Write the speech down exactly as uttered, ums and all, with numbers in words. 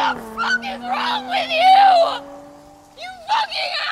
the fuck is wrong with you? You fucking